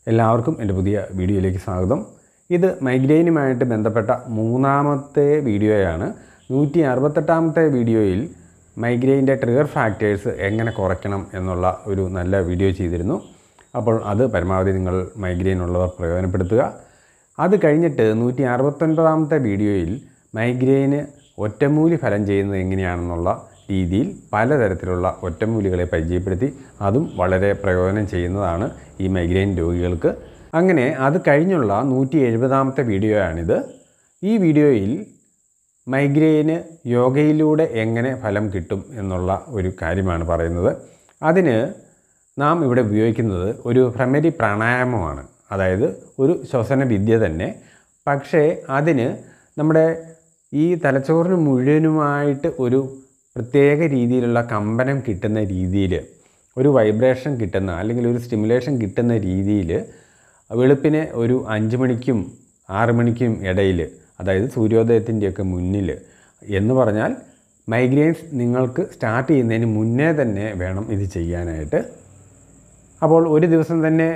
എല്ലാവർക്കും എൻ്റെ പുതിയ വീഡിയോയിലേക്ക് സ്വാഗതം. ഇത് മൈഗ്രെയിനുമായിട്ട് ബന്ധപ്പെട്ട മൂന്നാമത്തെ വീഡിയോയാണ്. 168ാമത്തെ വീഡിയോയിൽ മൈഗ്രെയിൻ്റെ ട്രിഗർ ഫാക്ടേഴ്സ് എങ്ങനെ കുറയ്ക്കണം എന്നുള്ള ഒരു നല്ല വീഡിയോ ചെയ്തിരുന്നു. അപ്പോൾ അത് പരമാവധി നിങ്ങൾ മൈഗ്രെയിൻ ഉള്ളവർ പ്രയോജനപ്പെടുത്തുക. അത് കഴിഞ്ഞിട്ട് 169ാമത്തെ വീഡിയോയിൽ മൈഗ്രെയിന് ഒറ്റമൂലി ഫലം ചെയ്യുന്നത് എങ്ങനെയാണെന്നുള്ള രീതിയിൽ പലതരത്തിലുള്ള ഒറ്റമൂലികളെ പരിചയപ്പെടുത്തി. അതും വളരെ പ്രയോജനം ചെയ്യുന്നതാണ് ഈ മൈഗ്രെയിൻ രോഗികൾക്ക്. അങ്ങനെ അത് കഴിഞ്ഞുള്ള 170ാമത്തെ വീഡിയോയാണിത്. ഈ വീഡിയോയിൽ മൈഗ്രെയിന് യോഗയിലൂടെ എങ്ങനെ ഫലം കിട്ടും എന്നുള്ള ഒരു കാര്യമാണ് പറയുന്നത്. അതിന് നാം ഇവിടെ ഉപയോഗിക്കുന്നത് ഒരു ഭ്രമരി പ്രാണായാമമാണ്. അതായത് ഒരു ശ്വസന വിദ്യ തന്നെ. പക്ഷേ അതിന് നമ്മുടെ ഈ തലച്ചോറിന് മുഴുവനുമായിട്ട് ഒരു പ്രത്യേക രീതിയിലുള്ള കമ്പനം കിട്ടുന്ന രീതിയിൽ, ഒരു വൈബ്രേഷൻ കിട്ടുന്ന അല്ലെങ്കിൽ ഒരു സ്റ്റിമുലേഷൻ കിട്ടുന്ന രീതിയിൽ വെളുപ്പിനെ ഒരു 5 മണിക്കും 6 മണിക്കും ഇടയിൽ, അതായത് സൂര്യോദയത്തിൻ്റെയൊക്കെ മുന്നിൽ എന്ന് പറഞ്ഞാൽ മൈഗ്രെയിൻസ് നിങ്ങൾക്ക് സ്റ്റാർട്ട് ചെയ്യുന്നതിന് മുന്നേ തന്നെ വേണം ഇത് ചെയ്യാനായിട്ട്. അപ്പോൾ ഒരു ദിവസം തന്നെ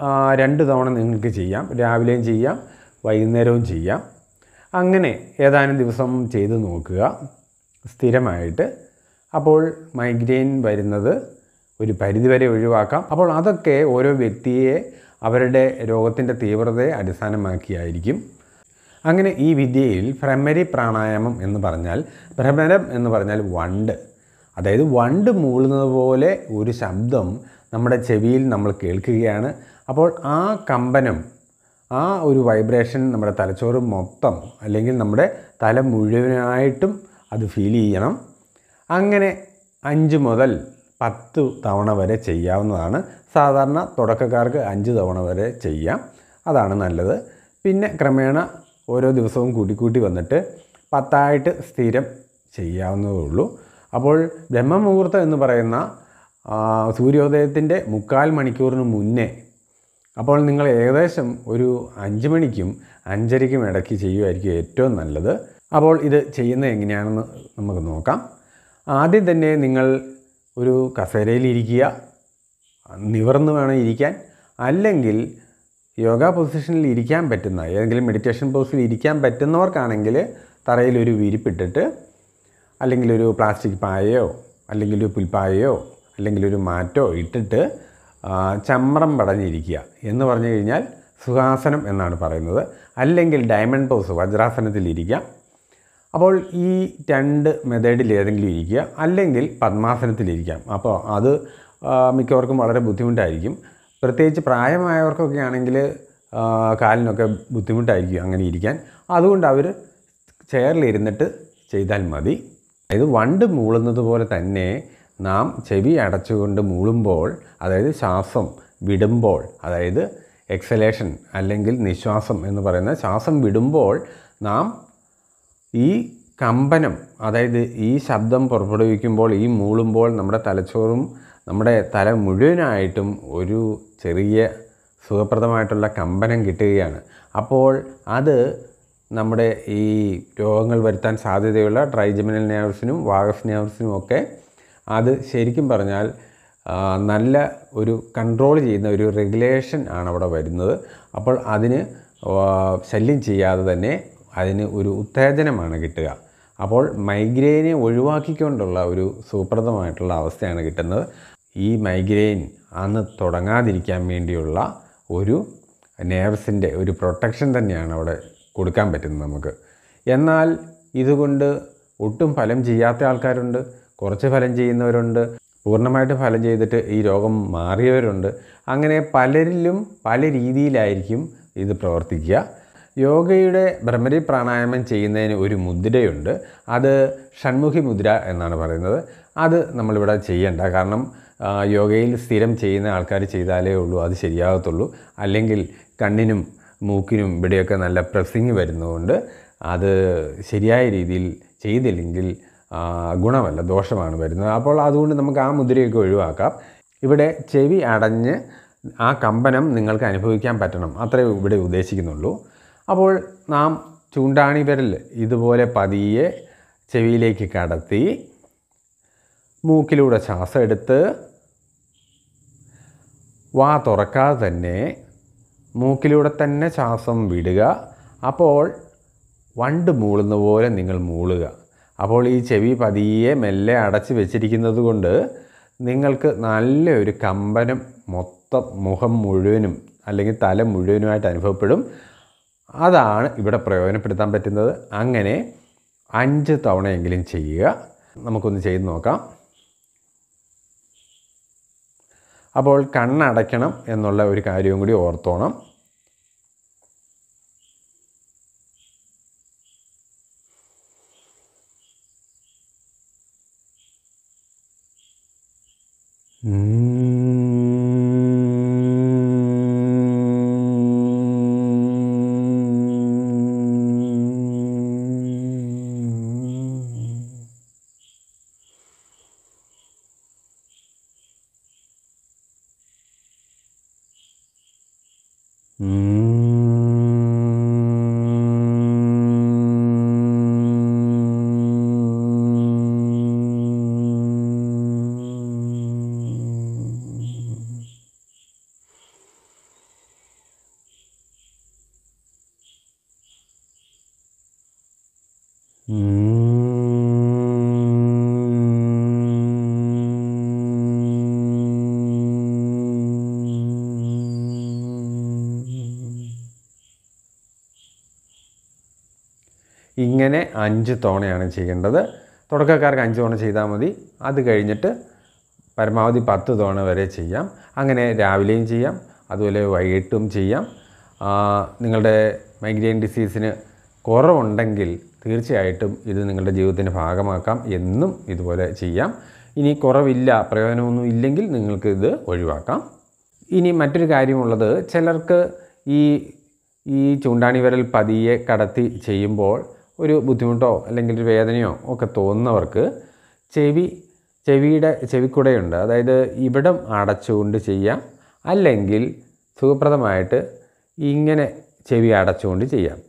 2 തവണ നിങ്ങൾക്ക് ചെയ്യാം. രാവിലെയും ചെയ്യാം, വൈകുന്നേരവും ചെയ്യാം. അങ്ങനെ ഏതാനും ദിവസം ചെയ്ത് നോക്കുക സ്ഥിരമായിട്ട്. അപ്പോൾ മൈഗ്രെയിൻ വരുന്നത് ഒരു പരിധിവരെ ഒഴിവാക്കാം. അപ്പോൾ അതൊക്കെ ഓരോ വ്യക്തിയെ അവരുടെ രോഗത്തിൻ്റെ തീവ്രതയെ അടിസ്ഥാനമാക്കിയായിരിക്കും. അങ്ങനെ ഈ വിദ്യയിൽ ഭ്രമരി പ്രാണായാമം എന്ന് പറഞ്ഞാൽ, ഭ്രമരം എന്ന് പറഞ്ഞാൽ വണ്ട്, അതായത് വണ്ട് മൂളുന്നത് പോലെ ഒരു ശബ്ദം നമ്മുടെ ചെവിയിൽ നമ്മൾ കേൾക്കുകയാണ്. അപ്പോൾ ആ കമ്പനം, ആ ഒരു വൈബ്രേഷൻ നമ്മുടെ തലച്ചോറ് മൊത്തം അല്ലെങ്കിൽ നമ്മുടെ തല മുഴുവനായിട്ടും അത് ഫീൽ ചെയ്യണം. അങ്ങനെ 5 മുതൽ 10 തവണ വരെ ചെയ്യാവുന്നതാണ്. സാധാരണ തുടക്കക്കാർക്ക് 5 തവണ വരെ ചെയ്യാം, അതാണ് നല്ലത്. പിന്നെ ക്രമേണ ഓരോ ദിവസവും കൂട്ടി വന്നിട്ട് 10ആയിട്ട് സ്ഥിരം ചെയ്യാവുന്നതേ ഉള്ളൂ. അപ്പോൾ ബ്രഹ്മമുഹൂർത്തം എന്ന് പറയുന്ന സൂര്യോദയത്തിൻ്റെ 3/4 മണിക്കൂറിന് മുന്നേ, അപ്പോൾ നിങ്ങൾ ഏകദേശം ഒരു 5 മണിക്കും 5:30ക്കും ഇടയ്ക്ക് ചെയ്യുമായിരിക്കും ഏറ്റവും നല്ലത്. അപ്പോൾ ഇത് ചെയ്യുന്നത് എങ്ങനെയാണെന്ന് നമുക്ക് നോക്കാം. ആദ്യം തന്നെ നിങ്ങൾ ഒരു കസേരയിൽ ഇരിക്കുക. നിവർന്ന് വേണം ഇരിക്കാൻ. അല്ലെങ്കിൽ യോഗ പൊസിഷനിൽ ഇരിക്കാൻ പറ്റുന്ന, ഏതെങ്കിലും മെഡിറ്റേഷൻ പോസിൽ ഇരിക്കാൻ പറ്റുന്നവർക്കാണെങ്കിൽ തറയിലൊരു വിരിപ്പിട്ടിട്ട്, അല്ലെങ്കിൽ ഒരു പ്ലാസ്റ്റിക് പായയോ അല്ലെങ്കിൽ ഒരു പുൽപ്പായയോ അല്ലെങ്കിൽ ഒരു മാറ്റോ ഇട്ടിട്ട് ചമ്രം പടഞ്ഞിരിക്കുക എന്ന് പറഞ്ഞു കഴിഞ്ഞാൽ സുഖാസനം എന്നാണ് പറയുന്നത്. അല്ലെങ്കിൽ ഡയമണ്ട് പോസ്, വജ്രാസനത്തിലിരിക്കുക. അപ്പോൾ ഈ 2 മെത്തേഡിൽ ഏതെങ്കിലും ഇരിക്കുക. അല്ലെങ്കിൽ പദ്മാസനത്തിലിരിക്കാം. അപ്പോൾ അത് മിക്കവർക്കും വളരെ ബുദ്ധിമുട്ടായിരിക്കും. പ്രത്യേകിച്ച് പ്രായമായവർക്കൊക്കെ ആണെങ്കിൽ കാലിനൊക്കെ ബുദ്ധിമുട്ടായിരിക്കും അങ്ങനെ ഇരിക്കാൻ. അതുകൊണ്ട് അവർ ചെയറിലിരുന്നിട്ട് ചെയ്താൽ മതി. അതായത് വണ്ട് മൂളുന്നത് പോലെ തന്നെ നാം ചെവി അടച്ചുകൊണ്ട് മൂളുമ്പോൾ, അതായത് ശ്വാസം വിടുമ്പോൾ, അതായത് എക്സലേഷൻ അല്ലെങ്കിൽ നിശ്വാസം എന്ന് പറയുന്ന ശ്വാസം വിടുമ്പോൾ നാം ഈ കമ്പനം, അതായത് ഈ ശബ്ദം പുറപ്പെടുവിക്കുമ്പോൾ, ഈ മൂളുമ്പോൾ നമ്മുടെ തലച്ചോറും നമ്മുടെ തല മുഴുവനായിട്ടും ഒരു ചെറിയ സുഖപ്രദമായിട്ടുള്ള കമ്പനം കിട്ടുകയാണ്. അപ്പോൾ അത് നമ്മുടെ ഈ രോഗങ്ങൾ വരുത്താൻ സാധ്യതയുള്ള ട്രൈജമിനൽ നെർവ്സിനും വാഗസ് നെർവ്സിനും ഒക്കെ അത് ശരിക്കും പറഞ്ഞാൽ നല്ല ഒരു കൺട്രോൾ ചെയ്യുന്ന ഒരു റെഗുലേഷൻ ആണ് അവിടെ വരുന്നത്. അപ്പോൾ അതിന് ശല്യം ചെയ്യാതെ തന്നെ അതിന് ഒരു ഉത്തേജനമാണ് കിട്ടുക. അപ്പോൾ മൈഗ്രെയിനെ ഒഴിവാക്കിക്കൊണ്ടുള്ള ഒരു സുപ്രദമായിട്ടുള്ള അവസ്ഥയാണ് കിട്ടുന്നത്. ഈ മൈഗ്രെയിൻ അന്ന് തുടങ്ങാതിരിക്കാൻ വേണ്ടിയുള്ള ഒരു നെർവ്സിൻ്റെ ഒരു പ്രൊട്ടക്ഷൻ തന്നെയാണ് അവിടെ കൊടുക്കാൻ പറ്റുന്നത് നമുക്ക്. എന്നാൽ ഇതുകൊണ്ട് ഒട്ടും ഫലം ചെയ്യാത്ത ആൾക്കാരുണ്ട്, കുറച്ച് ഫലം ചെയ്യുന്നവരുണ്ട്, പൂർണ്ണമായിട്ട് ഫലം ചെയ്തിട്ട് ഈ രോഗം മാറിയവരുണ്ട്. അങ്ങനെ പലരിലും പല രീതിയിലായിരിക്കും ഇത് പ്രവർത്തിക്കുക. യോഗയുടെ ഭ്രമരി പ്രാണായാമം ചെയ്യുന്നതിന് ഒരു മുദ്രയുണ്ട്. അത് ഷൺമുഖി മുദ്ര എന്നാണ് പറയുന്നത്. അത് നമ്മളിവിടെ ചെയ്യേണ്ട. കാരണം യോഗയിൽ സ്ഥിരം ചെയ്യുന്ന ആൾക്കാർ ചെയ്താലേ ഉള്ളൂ അത് ശരിയാകത്തുള്ളൂ. അല്ലെങ്കിൽ കണ്ണിനും മൂക്കിനും ഇവിടെയൊക്കെ നല്ല പ്രസ്സിങ് വരുന്നതുകൊണ്ട് അത് ശരിയായ രീതിയിൽ ചെയ്തില്ലെങ്കിൽ ഗുണമല്ല, ദോഷമാണ് വരുന്നത്. അപ്പോൾ അതുകൊണ്ട് നമുക്ക് ആ മുദ്രയൊക്കെ ഒഴിവാക്കാം. ഇവിടെ ചെവി അടഞ്ഞ് ആ കമ്പനം നിങ്ങൾക്ക് അനുഭവിക്കാൻ പറ്റണം, അത്രേ ഇവിടെ ഉദ്ദേശിക്കുന്നുള്ളൂ. അപ്പോൾ നാം ചൂണ്ടാണി വിരൽ ഇതുപോലെ പതിയെ ചെവിയിലേക്ക് കടത്തി മൂക്കിലൂടെ ശ്വാസം എടുത്ത് വാ തുറക്കാതെ തന്നെ മൂക്കിലൂടെ തന്നെ ശ്വാസം വിടുക. അപ്പോൾ വണ്ട് മൂളുന്ന പോലെ നിങ്ങൾ മൂളുക. അപ്പോൾ ഈ ചെവി പതിയെ മെല്ലെ അടച്ച് വെച്ചിരിക്കുന്നത് കൊണ്ട് നിങ്ങൾക്ക് നല്ലൊരു കമ്പനം മൊത്തം മുഖം മുഴുവനും അല്ലെങ്കിൽ തല മുഴുവനുമായിട്ട് അനുഭവപ്പെടും. അതാണ് ഇവിടെ പ്രയോജനപ്പെടുത്താൻ പറ്റുന്നത്. അങ്ങനെ 5 തവണയെങ്കിലും ചെയ്യുക. നമുക്കൊന്ന് ചെയ്ത് നോക്കാം. അപ്പോൾ കണ്ണടയ്ക്കണം എന്നുള്ള ഒരു കാര്യവും കൂടി ഓർത്തോണം. ഇങ്ങനെ 5 തവണയാണ് ചെയ്യേണ്ടത്. തുടക്കക്കാർക്ക് 5 തവണ ചെയ്താൽ മതി. അത് കഴിഞ്ഞിട്ട് പരമാവധി 10 തവണ വരെ ചെയ്യാം. അങ്ങനെ രാവിലെയും ചെയ്യാം, അതുപോലെ വൈകിട്ടും ചെയ്യാം. നിങ്ങളുടെ മൈഗ്രെയിൻ ഡിസീസിന് കുറവുണ്ടെങ്കിൽ തീർച്ചയായിട്ടും ഇത് നിങ്ങളുടെ ജീവിതത്തിൻ്റെ ഭാഗമാക്കാം. എന്നും ഇതുപോലെ ചെയ്യാം. ഇനി കുറവില്ല, പ്രയോജനമൊന്നും ഇല്ലെങ്കിൽ നിങ്ങൾക്ക് ഇത് ഒഴിവാക്കാം. ഇനി മറ്റൊരു കാര്യമുള്ളത്, ചിലർക്ക് ഈ ചൂണ്ടാണി വിരൽ പതിയെ കടത്തി ചെയ്യുമ്പോൾ ഒരു ബുദ്ധിമുട്ടോ അല്ലെങ്കിൽ ഒരു വേദനയോ ഒക്കെ തോന്നുന്നവർക്ക് ചെവിക്കുടയുണ്ട്. അതായത് ഇവിടം അടച്ചുകൊണ്ട് ചെയ്യാം, അല്ലെങ്കിൽ സുഖപ്രദമായിട്ട് ഇങ്ങനെ ചെവി അടച്ചുകൊണ്ട് ചെയ്യാം.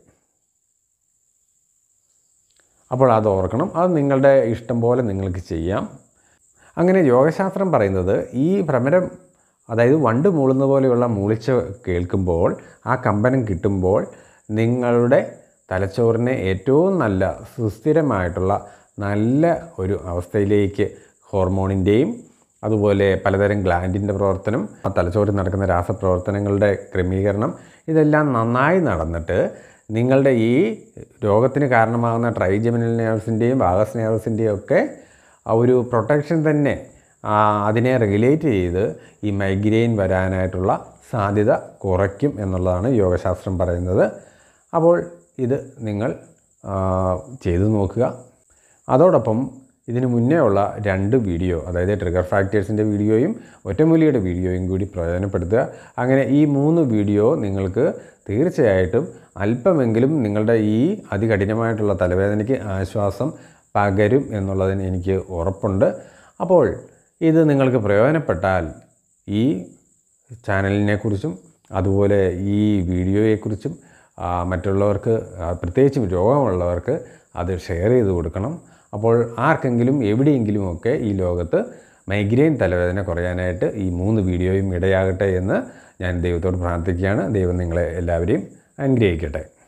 അപ്പോൾ അത് ഓർക്കണം. അത് നിങ്ങളുടെ ഇഷ്ടം പോലെ നിങ്ങൾക്ക് ചെയ്യാം. അങ്ങനെ യോഗശാസ്ത്രം പറയുന്നത് ഈ ഭ്രമരം, അതായത് വണ്ട് മൂളുന്ന പോലെയുള്ള മൂളിച്ച കേൾക്കുമ്പോൾ, ആ കമ്പനം കിട്ടുമ്പോൾ നിങ്ങളുടെ തലച്ചോറിനെ ഏറ്റവും നല്ല സുസ്ഥിരമായിട്ടുള്ള നല്ല ഒരു അവസ്ഥയിലേക്ക് ഹോർമോണിൻ്റെയും അതുപോലെ പലതരം ഗ്ലാൻഡിൻ്റെ പ്രവർത്തനം, തലച്ചോറിൽ നടക്കുന്ന രാസപ്രവർത്തനങ്ങളുടെ ക്രമീകരണം, ഇതെല്ലാം നന്നായി നടന്നിട്ട് നിങ്ങളുടെ ഈ രോഗത്തിന് കാരണമാകുന്ന ട്രൈജെമിനൽ നെർവ്സിൻ്റെയും വാഗസ് നെർവ്സിൻ്റെയും ഒക്കെ ഒരു പ്രൊട്ടക്ഷൻ തന്നെ അതിനെ റെഗുലേറ്റ് ചെയ്ത് ഈ മൈഗ്രെയിൻ വരാനായിട്ടുള്ള സാധ്യത കുറയ്ക്കും എന്നുള്ളതാണ് യോഗശാസ്ത്രം പറയുന്നത്. അപ്പോൾ ഇത് നിങ്ങൾ ചെയ്തു നോക്കുക. അതോടൊപ്പം ഇതിന് മുന്നേ ഉള്ള 2 വീഡിയോ, അതായത് ട്രിഗർ ഫാക്ടേഴ്സിൻ്റെ വീഡിയോയും ഒറ്റമൂലിയുടെ വീഡിയോയും കൂടി പ്രയോജനപ്പെടുത്തുക. അങ്ങനെ ഈ 3 വീഡിയോ നിങ്ങൾക്ക് തീർച്ചയായിട്ടും അല്പമെങ്കിലും നിങ്ങളുടെ ഈ അതികഠിനമായിട്ടുള്ള തലവേദനയ്ക്ക് ആശ്വാസം പകരും എന്നുള്ളതിന് എനിക്ക് ഉറപ്പുണ്ട്. അപ്പോൾ ഇത് നിങ്ങൾക്ക് പ്രയോജനപ്പെട്ടാൽ ഈ ചാനലിനെക്കുറിച്ചും അതുപോലെ ഈ വീഡിയോയെക്കുറിച്ചും മറ്റുള്ളവർക്ക്, പ്രത്യേകിച്ചും രോഗമുള്ളവർക്ക് അത് ഷെയർ ചെയ്ത് കൊടുക്കണം. അപ്പോൾ ആർക്കെങ്കിലും എവിടെയെങ്കിലുമൊക്കെ ഈ ലോകത്ത് മൈഗ്രെയിൻ തലവേദന കുറയാനായിട്ട് ഈ 3 വീഡിയോയും ഇടയാകട്ടെ എന്ന് ഞാൻ ദൈവത്തോട് പ്രാർത്ഥിക്കുകയാണ്. ദൈവം നിങ്ങളെ എല്ലാവരെയും അനുഗ്രഹിക്കട്ടെ.